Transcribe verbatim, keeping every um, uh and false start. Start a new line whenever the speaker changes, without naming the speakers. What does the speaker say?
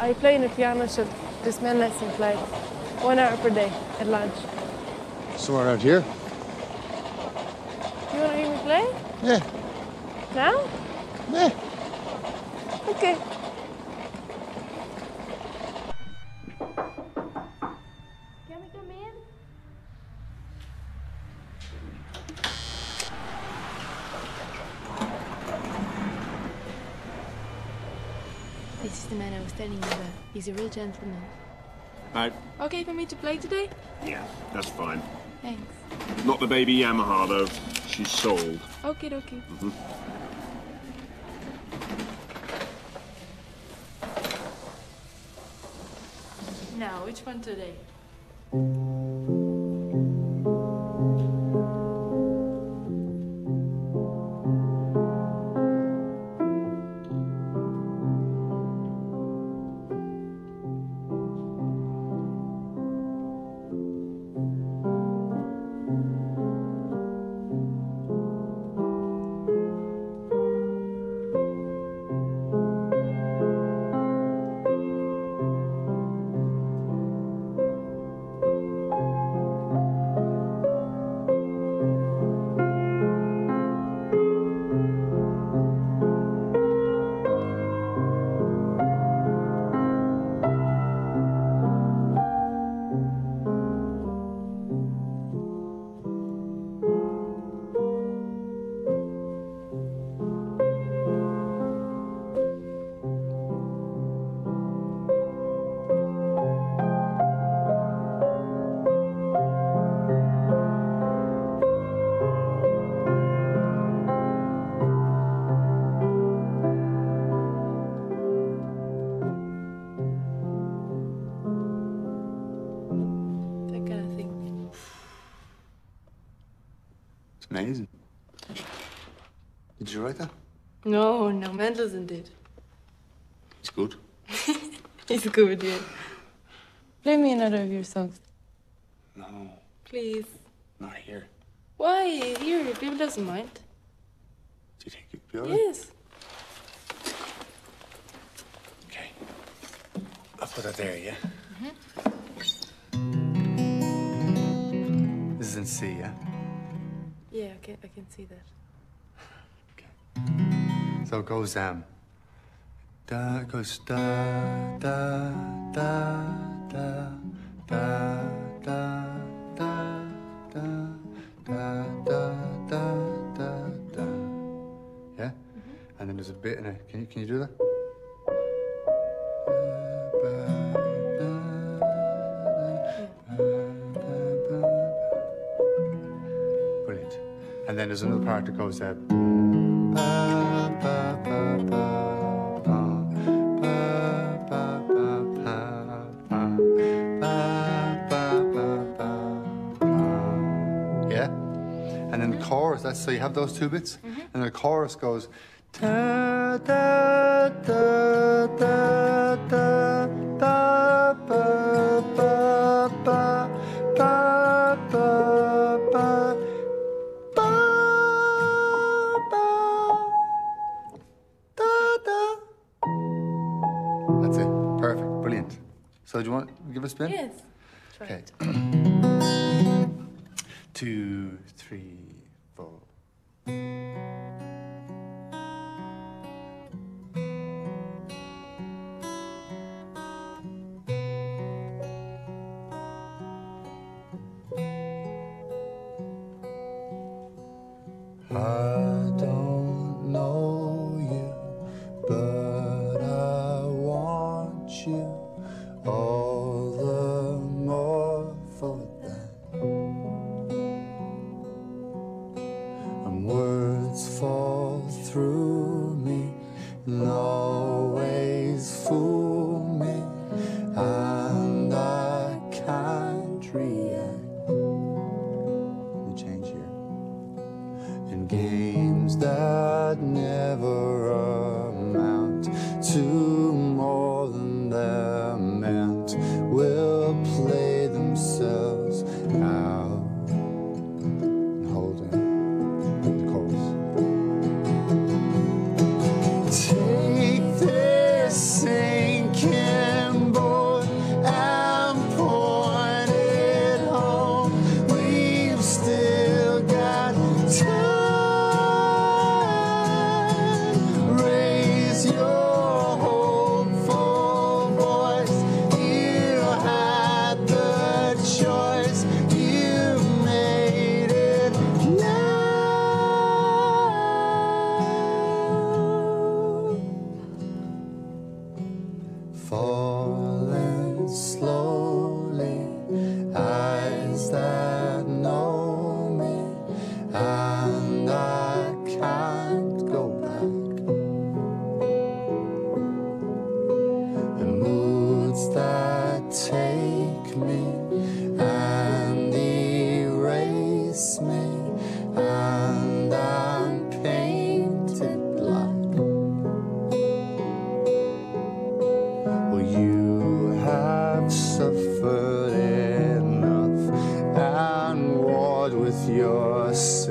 I play in a piano shop, just men lesson play. One hour per day at lunch.
Somewhere around here?
You want to hear me play?
Yeah.
Now?
Yeah.
Okay. Can we come in? This is the man I was telling you about. He's a real gentleman.
Right.
Okay for me to play today?
Yeah, that's fine.
Thanks.
Not the baby Yamaha, though. She's sold.
Okay, dokie.
Mm-hmm.
Now, which one today?
Amazing. Did you write that?
No, no, Mendelssohn did.
It's good.
He's good, yeah. Play me another of your songs.
No.
Please.
Not here.
Why? Here, people doesn't mind.
Do you think you'd be all right?
Yes.
Okay. I'll put that there, yeah? Mm-hmm. This is in C, yeah?
Yeah, I can, I can see that.
Okay. So it goes, um... Da, it goes da, da, da, da, da, da, da, da, da, da, da, da, da. Yeah? Mm-hmm. And then there's a bit in it. Can you, can you do that? Brilliant. And then there's another part that goes there. Yeah? And then the chorus, that's so you have those two bits, mm-hmm. and the chorus goes da da da da da ba ba ba ba ba ba ba ba ba da da. That's it. Perfect. Brilliant. So do you want to give it a spin?
Yes. Try
Okay.
it.
Two, three, four. I don't know you, but I want you all the more for that. And words fall through me and always fool me, and I can't react. Let me change here. In games that never amount to more than that. falling slowly, eyes that know me, and I can't go back. The moods that take me and erase me, and I'm painted black. Well, you have suffered enough and warred with yourself.